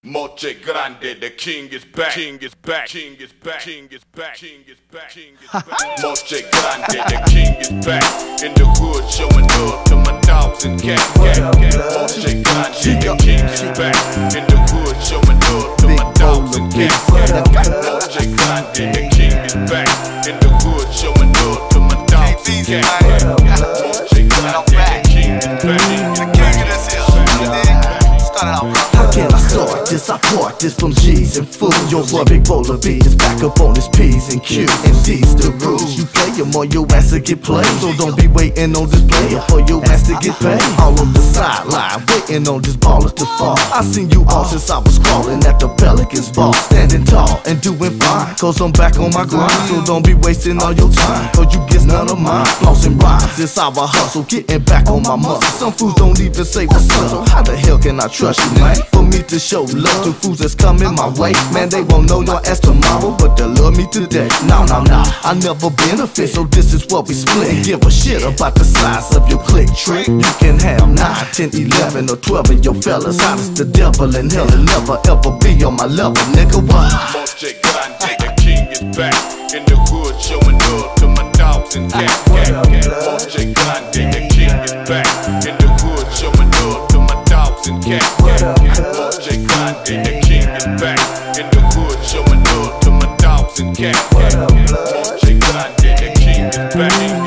Moche Grande, the king is back. King is back. King is back. King is back. King is back. King is back. Moche Grande, the king is back. In the hood, showing love to my dogs and cats. Moche Grande, the king is back. In the hood, showing love to my dogs and cats. Moche Grande, the king is back. In the hood, showing love to my dogs and cats. Moche Grande, the king is back. The king of this hill. How can I start this? I part this from G's and food. Your boy Big Bowler B is back up on his P's and Q's. And D's the rules. You play them or your ass to get played. So don't be waiting on this player for your ass to get paid. All on the sideline, waiting on this baller to fall. I seen you all since I was crawling at the Pelicans ball. Standing tall and doing fine, cause I'm back on my grind. So don't be wasting all your time, cause you get none of mine. Flossing rhymes, it's our hustle, getting back on my muscle. Some fools don't even say what's up, so how the hell can I trust you, man? For me to show love to fools that's coming my way, man, they won't know your ass tomorrow, but they'll love me today. No, I never benefit, so this is what we split. Give a shit about the size of your click trick. You can have 9, 10, 11, or 12 of your fellas. Hot as the devil in hell and never ever be on my level, nigga. What? Moche Grande, the king is back. In the hood, showing love to my dogs and cats. Moche Grande, the king is back. In the hood, showing love to my dogs and cats. Moche Grande, the king is back. In the hood, showing love to my dogs and cats. Moche Grande, the king is back.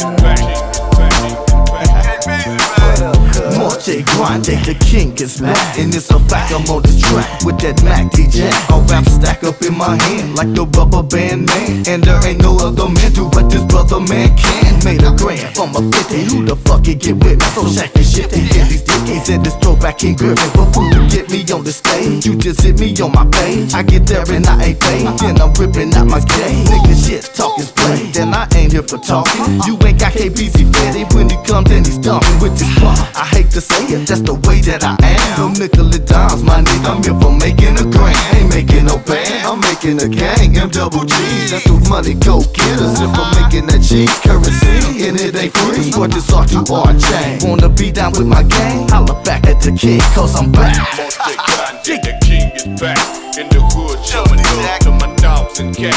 Moche Grande, the king is back. And it's a fact, I'm on this track with that Mac DJ. All rap stack up in my hand like the rubber band man. And there ain't no other man do what this brother man can. Made a grand from a 50, who the fuck can get with me? So shack and shifty in these decades and this throwback King Griffin. For food to get me on the stage, you just hit me on my page. I get there and I ain't paid, then I'm ripping out my game. Nigga shit, talking's play, then I ain't here for talking. You ain't got Beezy fitty when he comes and he's dumping with this bar. I hate to say it, that's the way that I am. No nickel and dimes, my nigga, I'm here for making a grand. Ain't making no band, I'm making a gang. M-double-G's, that's those money go-getters. If I'm making that cheese currency, and it ain't free, what this R2R chain. Wanna be down with my gang? Holla back at the king, cause I'm back. Moche Grande, the king is back. In the hood, showing love to my dogs and cats.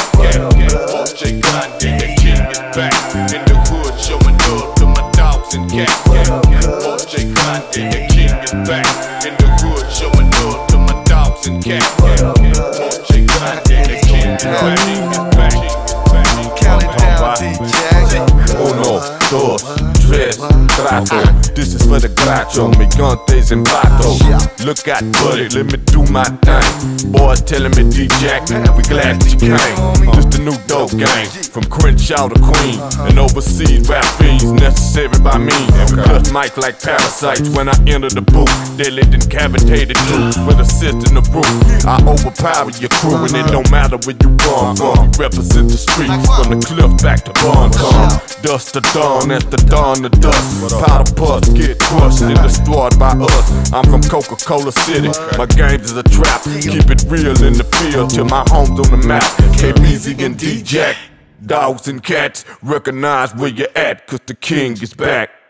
Moche Grande, the king is back. In the hood, showing love to my dogs and cats. Moche Grande, the king is back. In the hood, showing love to my dogs and cats. Moche Grande, the king is back. Count it down, DJ. 1, 2, 3, 4. This is for the gracho, gigantes and vatos. Look out, buddy, let me do my thing. Boys telling me D-Jack, we glad that you came. Just a new dope gang, from Crenshaw to Queen. And overseas rap fiends, necessary by me. And we cut mic like parasites when I enter the booth. Deadly decapitated truth with a cyst in the roof. I overpower your crew and it don't matter where you come from. We represent the streets from the cliff back to Bon Con. Dust to dawn, at the dawn to dusk. Powder puffs get crushed and destroyed by us. I'm from Coca-Cola City, my games is a trap. Keep it real in the field till my home's on the map. Beezy and D-Jack, dogs and cats, recognize where you're at, cause the king is back.